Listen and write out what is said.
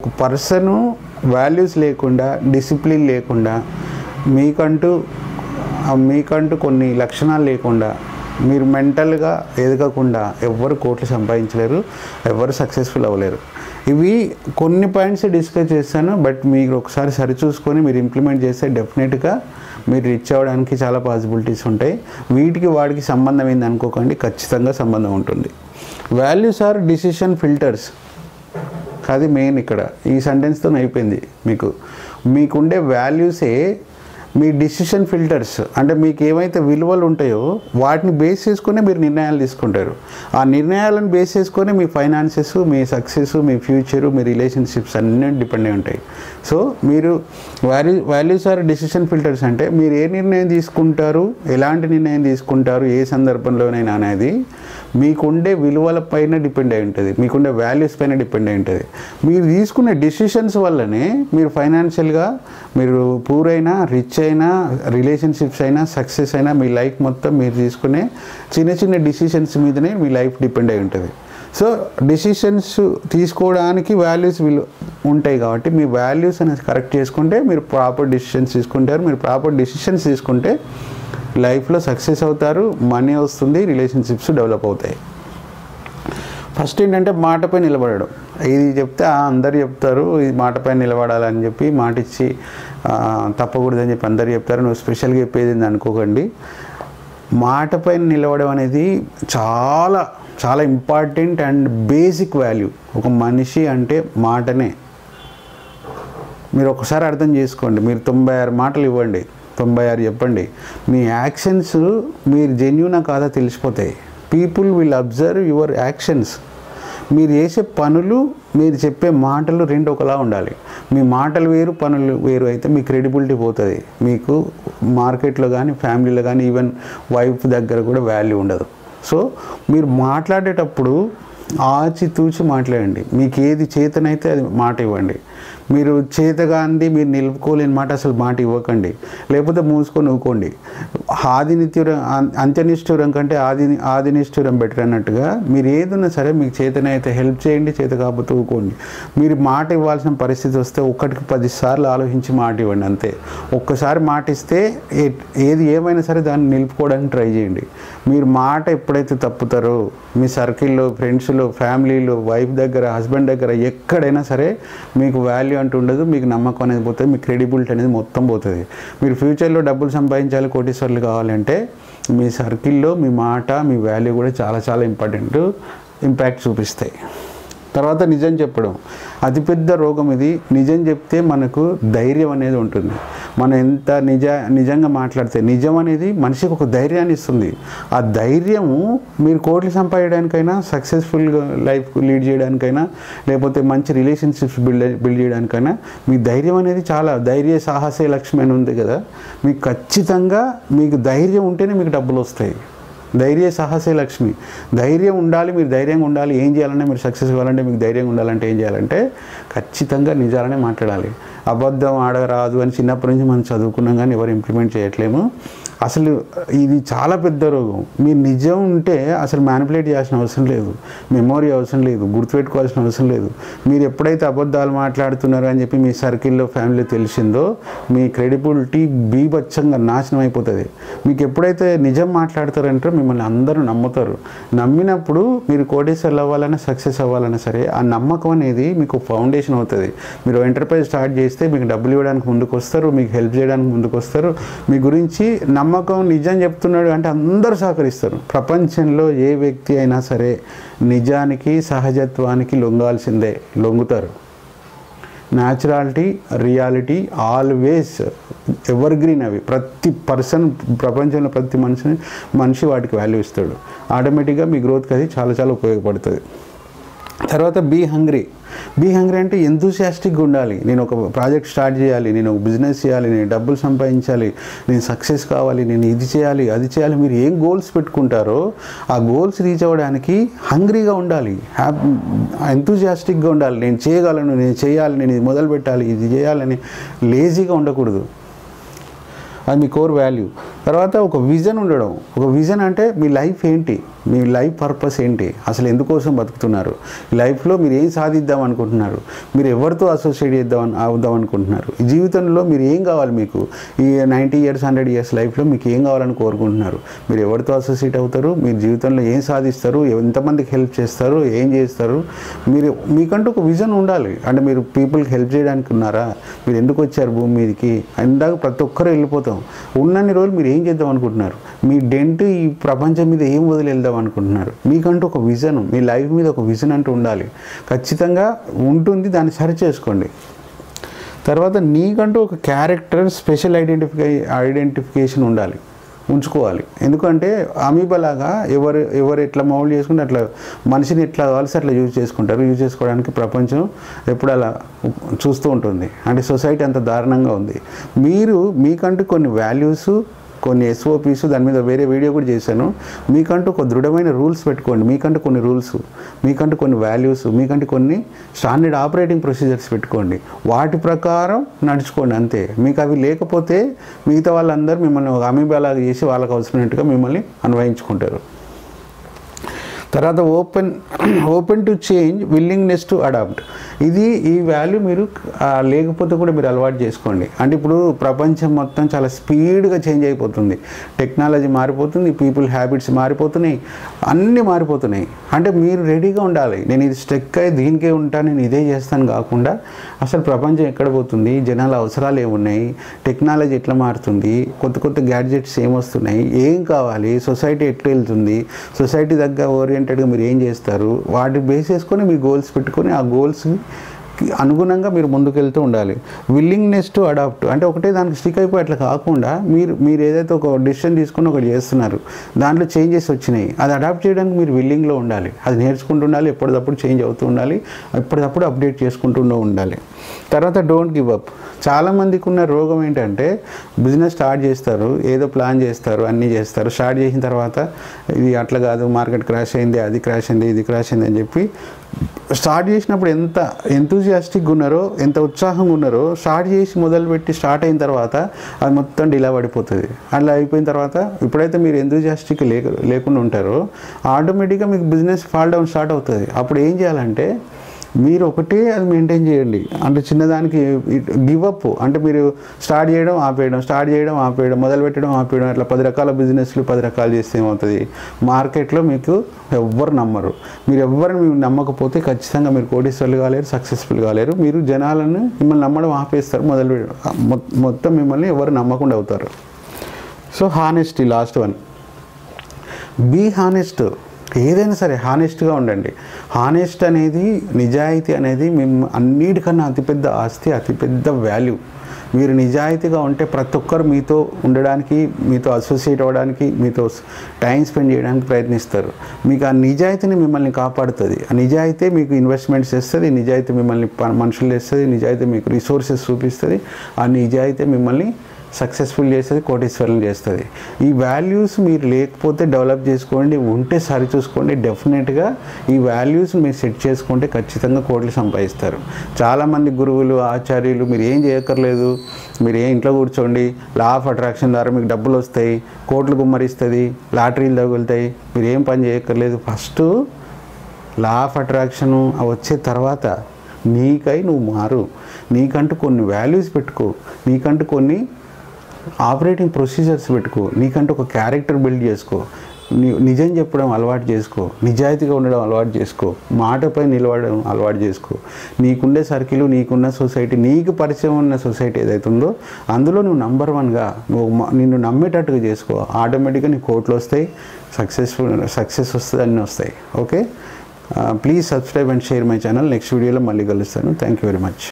Person values లేకుండా, discipline లేకుండా, మీకంటూ కొన్ని లక్షణాలు లేకుండా, మీరు మెంటల్గా ఎదగకుండా ఎవ్వరు కోట్లు సంపాదించలేరు, ఎవరు సక్సెస్ఫుల్ అవ్వలేరు. ఇవి కొన్ని పాయింట్స్ డిస్కస్ చేస్తాను, బట్ మీరు ఒకసారి సరిచూసుకొని మీరు ఇంప్లిమెంట్ చేస్తే డెఫినెట్గా మీరు రీచ్ అవ్వడానికి చాలా పాసిబిలిటీస్ ఉంటాయి. వీటికి వాడికి సంబంధం ఏంది అనుకోకండి, ఖచ్చితంగా సంబంధం ఉంటుంది. వాల్యూస్ ఆర్ డిసిషన్ ఫిల్టర్స్, అది మెయిన్ ఇక్కడ. ఈ సెంటెన్స్తో అయిపోయింది. మీకుండే వాల్యూసే మీ డిసిషన్ ఫిల్టర్స్. అంటే మీకు ఏమైతే విలువలు ఉంటాయో వాటిని బేస్ చేసుకునే మీరు నిర్ణయాలు తీసుకుంటారు. ఆ నిర్ణయాలను బేస్ చేసుకొని మీ ఫైనాన్సెస్, మీ సక్సెస్, మీ ఫ్యూచరు, మీ రిలేషన్షిప్స్ అన్నీ డిపెండ్ అయి ఉంటాయి. సో మీరు వాల్యూస్ ఆర్ డిసిషన్ ఫిల్టర్స్ అంటే మీరు ఏ నిర్ణయం తీసుకుంటారు, ఎలాంటి నిర్ణయం తీసుకుంటారు, ఏ సందర్భంలోనైనా అనేది మీకుండే విలువల పైన డిపెండ్ అయి ఉంటుంది, మీకుండే వాల్యూస్ పైన డిపెండ్ అయి ఉంటుంది. మీరు తీసుకునే డిసిషన్స్ వల్లనే మీరు ఫైనాన్షియల్గా మీరు పూర్ అయినా, రిచ్ అయినా, రిలేషన్షిప్స్ అయినా, సక్సెస్ అయినా, మీ లైఫ్ మొత్తం మీరు తీసుకునే చిన్న చిన్న డిసిషన్స్ మీదనే మీ లైఫ్ డిపెండ్ అయి ఉంటుంది. సో డిసిషన్స్ తీసుకోవడానికి వాల్యూస్ ఉంటాయి కాబట్టి మీ వాల్యూస్ అనేది కరెక్ట్ చేసుకుంటే మీరు ప్రాపర్ డిసిషన్స్ తీసుకుంటారు. మీరు ప్రాపర్ డిసిషన్స్ తీసుకుంటే లైఫ్లో సక్సెస్ అవుతారు, మనీ వస్తుంది, రిలేషన్షిప్స్ డెవలప్ అవుతాయి. ఫస్ట్ ఏంటంటే మాటపై నిలబడడం. ఇది చెప్తే అందరు చెప్తారు, ఇది మాటపై నిలబడాలని చెప్పి, మాట ఇచ్చి తప్పకూడదని చెప్పి అందరు చెప్తారు. నువ్వు స్పెషల్గా చెప్పేది అనుకోకండి. మాటపై నిలబడడం అనేది చాలా చాలా ఇంపార్టెంట్ అండ్ బేసిక్ వాల్యూ. ఒక మనిషి అంటే మాటనే. మీరు ఒకసారి అర్థం చేసుకోండి. మీరు 96 మాటలు ఇవ్వండి, 96 చెప్పండి, మీ యాక్షన్స్ మీరు జెన్యూనా కాదా తెలిసిపోతాయి. People will observe your actions. మీరు చేసే పనులు, మీరు చెప్పే మాటలు రెండు ఒకలా ఉండాలి. మీ మాటలు వేరు, పనులు వేరు అయితే మీ క్రెడిబిలిటీ పోతుంది. మీకు మార్కెట్లో కానీ, ఫ్యామిలీలో కానీ, ఈవెన్ వైఫ్ దగ్గర కూడా వాల్యూ ఉండదు. సో మీరు మాట్లాడేటప్పుడు ఆచితూచి మాట్లాడండి. మీకు ఏది చేతనైతే అది మాట ఇవ్వండి. మీరు చేతగాంది, మీరు నిలుపుకోలేని మాట అసలు మాట ఇవ్వకండి. లేకపోతే మూసుకొని ఊకోండి. అంత్యనిష్ఠురం కంటే ఆదినిష్ఠురం బెటర్ అన్నట్టుగా మీరు ఏదన్నా సరే మీకు చేతనైతే హెల్ప్ చేయండి, చేత కాకపోతే ఊకోండి. మీరు మాట ఇవ్వాల్సిన పరిస్థితి వస్తే 1కి 10 సార్లు ఆలోచించి మాట ఇవ్వండి అంతే. ఒక్కసారి మాట ఇస్తే ఏది ఏమైనా సరే దాన్ని నిలుపుకోవడానికి ట్రై చేయండి. మీరు మాట ఎప్పుడైతే తప్పుతారో మీ సర్కిల్లో, ఫ్రెండ్స్లో, ఫ్యామిలీలో, వైఫ్ దగ్గర, హస్బెండ్ దగ్గర ఎక్కడైనా సరే మీకు వాల్యూ అంటూ ఉండదు. మీకు నమ్మకం అనేది పోతుంది, మీ క్రెడిబిలిటీ అనేది మొత్తం పోతుంది. మీరు ఫ్యూచర్లో డబ్బులు సంపాదించాలి, కోటీశ్వర్లు కావాలంటే మీ సర్కిల్లో మీ మాట, మీ వాల్యూ కూడా చాలా చాలా ఇంపాక్ట్ చూపిస్తాయి. తర్వాత నిజం చెప్పడం. అతిపెద్ద రోగం ఇది. నిజం చెప్తే మనకు ధైర్యం అనేది ఉంటుంది. మనం ఎంత నిజంగా మాట్లాడితే, నిజం అనేది మనిషికి ఒక ధైర్యాన్ని ఇస్తుంది. ఆ ధైర్యము మీరు కోట్లు సంపాదించడానికైనా, సక్సెస్ఫుల్గా లైఫ్ లీడ్ చేయడానికైనా, లేకపోతే మంచి రిలేషన్షిప్స్ బిల్డ్ చేయడానికైనా మీ ధైర్యం అనేది చాలా, ధైర్య సాహసే లక్ష్మి అని ఉంది కదా. మీకు ఖచ్చితంగా మీకు ధైర్యం ఉంటేనే మీకు డబ్బులు వస్తాయి. ధైర్య సాహసే లక్ష్మి. ధైర్యం ఉండాలి, మీరు ధైర్యంగా ఉండాలి. ఏం చేయాలంటే, మీరు సక్సెస్ కావాలంటే, మీకు ధైర్యంగా ఉండాలంటే ఏం చేయాలంటే ఖచ్చితంగా నిజాలనే మాట్లాడాలి. అబద్ధం ఆడరాదు అని చిన్నప్పటి నుంచి మనం చదువుకున్నాం, కానీ ఎవరు ఇంప్లిమెంట్ చేయట్లేము. అసలు ఇది చాలా పెద్ద రోగం. మీరు నిజం ఉంటే అసలు మ్యానిపులేట్ చేయాల్సిన అవసరం లేదు, మెమొరీ అవసరం లేదు, గుర్తుపెట్టుకోవాల్సిన అవసరం లేదు. మీరు ఎప్పుడైతే అబద్ధాలు మాట్లాడుతున్నారో అని చెప్పి మీ సర్కిల్లో, ఫ్యామిలీలో తెలిసిందో మీ క్రెడిబిలిటీ బీభత్సంగా నాశనం అయిపోతుంది. మీకు ఎప్పుడైతే నిజం మాట్లాడతారంటే మిమ్మల్ని అందరూ నమ్ముతారు. నమ్మినప్పుడు మీరు కోటీశ్వర్లు అవ్వాలన్నా, సక్సెస్ అవ్వాలన్నా సరే ఆ నమ్మకం అనేది మీకు ఫౌండేషన్ అవుతుంది. మీరు ఎంటర్ప్రైజ్ స్టార్ట్ చేస్తే మీకు డబ్బులు ఇవ్వడానికి ముందుకు వస్తారు, మీకు హెల్ప్ చేయడానికి ముందుకు వస్తారు. మీ గురించి నమ్మకం, నిజం చెప్తున్నాడు అంటే అందరూ సహకరిస్తారు. ప్రపంచంలో ఏ వ్యక్తి అయినా సరే నిజానికి, సహజత్వానికి లొంగాల్సిందే, లొంగుతారు. Naturality, reality always evergreen. అవి ప్రతి పర్సన్, ప్రపంచంలో ప్రతి మనిషి వాటికి వాల్యూ ఇస్తాడు. ఆటోమేటిక్గా మీ గ్రోత్కి అది చాలా చాలా ఉపయోగపడుతుంది. తర్వాత బీ హంగ్రీ. అంటే ఎంతూసియాస్టిక్గా ఉండాలి. నేను ఒక ప్రాజెక్ట్ స్టార్ట్ చేయాలి, నేను ఒక బిజినెస్ చేయాలి, నేను డబ్బులు సంపాదించాలి, నేను సక్సెస్ కావాలి, నేను ఇది చేయాలి, అది చేయాలి. మీరు ఏం గోల్స్ పెట్టుకుంటారో ఆ గోల్స్ రీచ్ అవ్వడానికి హంగ్రీగా ఉండాలి, ఎంతూసియాస్టిక్గా ఉండాలి. నేను చేయగలను, నేను చేయాలి, నేను ఇది మొదలు పెట్టాలి, ఇది చేయాలని లేజీగా ఉండకూడదు. అది మీ కోర్ వాల్యూ. తర్వాత ఒక విజన్ ఉండడం. ఒక విజన్ అంటే మీ లైఫ్ ఏంటి, మీ లైఫ్ పర్పస్ ఏంటి, అసలు ఎందుకోసం బతుకుతున్నారు, లైఫ్లో మీరు ఏం సాధిద్దాం అనుకుంటున్నారు, మీరు ఎవరితో అసోసియేట్ అవుదాం అనుకుంటున్నారు, ఈ జీవితంలో మీరు ఏం కావాలి, మీకు ఈ 90 years 100 years లైఫ్లో మీకు ఏం కావాలని కోరుకుంటున్నారు, మీరు ఎవరితో అసోసియేట్ అవుతారు, మీరు జీవితంలో ఏం సాధిస్తారు, ఎంతమందికి హెల్ప్ చేస్తారు, ఏం చేస్తారు, మీకంటూ ఒక విజన్ ఉండాలి. అంటే మీరు పీపుల్కి హెల్ప్ చేయడానికి ఉన్నారా, మీరు ఎందుకు వచ్చారు భూమి మీదకి, ఇందాక ప్రతి ఒక్కరూ వెళ్ళిపోతాం, ఉన్నన్ని రోజులు మీరు ఏం చేద్దాం అనుకుంటున్నారు, మీ డెంట్ ఈ ప్రపంచం మీద ఏం వదిలి వెళ్దాం అనుకుంటున్నారు, మీకంటూ ఒక విజన్, మీ లైఫ్ మీద ఒక విజన్ అంటూ ఉండాలి. ఖచ్చితంగా ఉంటుంది, దాన్ని సరి చేసుకోండి. తర్వాత నీకంటూ ఒక క్యారెక్టర్ స్పెషల్ ఐడెంటిఫికేషన్ ఉంచుకోవాలి. ఎందుకంటే అమీబాలాగా ఎవరు ఎట్లా మౌల్డ్ చేసుకుంటే అట్లా మనిషిని ఎట్లా కావాల్సి అట్లా యూజ్ చేసుకోవడానికి ప్రపంచం ఎప్పుడు అలా చూస్తూ ఉంటుంది. అంటే సొసైటీ అంత దారుణంగా ఉంది. మీకంటూ కొన్ని వాల్యూస్, కొన్ని SOPs, దాని మీద వేరే వీడియో కూడా చేశాను. మీకంటూ ఒక దృఢమైన రూల్స్ పెట్టుకోండి, మీకంటూ కొన్ని రూల్స్, మీకంటూ కొన్ని వాల్యూస్, మీకంటూ కొన్ని స్టాండర్డ్ ఆపరేటింగ్ ప్రొసీజర్స్ పెట్టుకోండి. వాటి ప్రకారం నడుచుకోండి అంతే. మీకు అవి లేకపోతే మిగతా వాళ్ళందరూ మిమ్మల్ని ఒక అమీబాలాగా చేసి వాళ్ళకి అవసరమైనట్టుగా మిమ్మల్ని అన్వయించుకుంటారు. తర్వాత open to change, willingness to adapt. ఈ వాల్యూ మీరు లేకపోతే కూడా మీరు అలవాటు చేసుకోండి. అంటే ఇప్పుడు ప్రపంచం మొత్తం చాలా స్పీడ్గా చేంజ్ అయిపోతుంది, టెక్నాలజీ మారిపోతుంది, పీపుల్ హ్యాబిట్స్ మారిపోతున్నాయి, అన్నీ మారిపోతున్నాయి. అంటే మీరు రెడీగా ఉండాలి. నేను ఇది స్టెక్ అయ్యి దీనికే ఉంటాను, నేను ఇదే చేస్తాను కాకుండా అసలు ప్రపంచం ఎక్కడ పోతుంది, జనాల అవసరాలు ఏమున్నాయి, టెక్నాలజీ ఎట్లా మారుతుంది, కొత్త గ్యాడ్జెట్స్ ఏమొస్తున్నాయి, ఏం కావాలి, సొసైటీ ఎట్లా వెళ్తుంది, సొసైటీ దగ్గర ఓరియంటెడ్గా మీరు ఏం చేస్తారు, వాటి బేస్ చేసుకొని మీ గోల్స్ పెట్టుకొని ఆ గోల్స్ అనుగుణంగా మీరు ముందుకెళ్తూ ఉండాలి. విల్లింగ్నెస్ టు అడాప్ట్ అంటే ఒకటే దానికి స్టిక్ అయిపోయి అట్లా కాకుండా మీరు ఏదైతే ఒక డెసిషన్ తీసుకుని ఒకటి చేస్తున్నారు, దాంట్లో చేంజెస్ వచ్చినాయి, అది అడాప్ట్ చేయడానికి మీరు విల్లింగ్లో ఉండాలి, అది నేర్చుకుంటూ ఉండాలి, ఎప్పటికప్పుడు చేంజ్ అవుతూ ఉండాలి, ఎప్పటికప్పుడు అప్డేట్ చేసుకుంటూ ఉండాలి. తర్వాత డోంట్ గివ్ అప్. చాలామందికి ఉన్న రోగం ఏంటంటే బిజినెస్ స్టార్ట్ చేస్తారు, ఏదో ప్లాన్ చేస్తారు, అన్నీ చేస్తారు, స్టార్ట్ చేసిన తర్వాత ఇది అట్లా కాదు, మార్కెట్ క్రాష్ అయింది, అది క్రాష్ అయింది, ఇది క్రాష్ అయింది అని చెప్పి స్టార్ట్ చేసినప్పుడు ఎంత ఎంతూజియాస్టిక్గా ఉన్నారో, ఎంత ఉత్సాహంగా ఉన్నారో, స్టార్ట్ అయిన తర్వాత అది మొత్తం డిలా పడిపోతుంది. అట్లా అయిపోయిన తర్వాత ఎప్పుడైతే మీరు ఎంతూజియాస్టిక్ లేకుండా ఉంటారో ఆటోమేటిక్గా మీకు బిజినెస్ ఫాల్ డౌన్ స్టార్ట్ అవుతుంది. అప్పుడు ఏం చేయాలంటే మీరు ఒకటే అది మెయింటైన్ చేయండి. అంటే చిన్నదానికి గివప్ అంటే మీరు స్టార్ట్ చేయడం ఆపేయడం, మొదలుపెట్టడం ఆపేయడం, అట్లా 10 రకాల బిజినెస్లు 10 రకాలు చేస్తే ఏమవుతుంది, మార్కెట్లో మీకు ఎవ్వరు నమ్మరు. మీరు నమ్మకపోతే ఖచ్చితంగా మీరు కోటీశ్వర్లు కాలేరు, సక్సెస్ఫుల్ కాలేరు. మీరు జనాలను మిమ్మల్ని నమ్మడం ఆపేస్తారు, మొత్తం మిమ్మల్ని ఎవరు నమ్మకుండా అవుతారు. So honesty, last one, be honest. ఏదైనా సరే హానెస్ట్గా ఉండండి. హానెస్ట్ అనేది, నిజాయితీ అనేది అన్నిటికన్నా అతిపెద్ద ఆస్తి, అతిపెద్ద వాల్యూ. మీరు నిజాయితీగా ఉంటే ప్రతి ఒక్కరు మీతో ఉండడానికి, మీతో అసోసియేట్ అవ్వడానికి, మీతో టైం స్పెండ్ చేయడానికి ప్రయత్నిస్తారు. మీకు ఆ నిజాయితీని మిమ్మల్ని కాపాడుతుంది. ఆ నిజాయితీ మీకు ఇన్వెస్ట్మెంట్స్ ఇస్తుంది, నిజాయితీ మిమ్మల్ని మనుషులు ఇస్తుంది, నిజాయితీ మీకు రిసోర్సెస్ చూపిస్తుంది, ఆ నిజాయితీ మిమ్మల్ని సక్సెస్ఫుల్ చేస్తుంది, కోటీశ్వరులను చేస్తుంది. ఈ వాల్యూస్ మీరు లేకపోతే డెవలప్ చేసుకోండి, ఉంటే సరి చూసుకోండి. డెఫినెట్గా ఈ వాల్యూస్ మీరు సెట్ చేసుకుంటే ఖచ్చితంగా కోట్లు సంపాదిస్తారు. చాలామంది గురువులు, ఆచార్యులు మీరు ఏం చేయక్కర్లేదు, మీరు ఇంట్లో కూర్చోండి, లా ఆఫ్ అట్రాక్షన్ ద్వారా మీకు డబ్బులు వస్తాయి, కోట్లు గుమ్మరిస్తుంది, లాటరీలు తగులుతాయి, మీరు ఏం పని చేయక్కర్లేదు. ఫస్ట్ లా ఆఫ్ అట్రాక్షను వచ్చే తర్వాత నీకై నువ్వు మారు, నీకంటూ కొన్ని వాల్యూస్ పెట్టుకో, నీకంటూ కొన్ని ఆపరేటింగ్ ప్రొసీజర్స్ పెట్టుకో, నీకంటూ ఒక క్యారెక్టర్ బిల్డ్ చేసుకో, నిజం చెప్పడం అలవాటు చేసుకో, నిజాయితీగా ఉండడం అలవాటు చేసుకో, మాటపై నిలబడడం అలవాటు చేసుకో. నీకుండే సర్కిల్, నీకున్న సొసైటీ, నీకు పరిచయం ఉన్న సొసైటీ ఏదైతే ఉందో అందులో నువ్వు నంబర్ 1గా నిన్ను నమ్మేటట్టుగా చేసుకో. ఆటోమేటిక్గా నీకు కోట్లు వస్తాయి, సక్సెస్ వస్తుంది, అన్నీ వస్తాయి. Okay, please subscribe and share my channel. Next వీడియోలో మళ్ళీ కలుస్తాను. Thank you very much.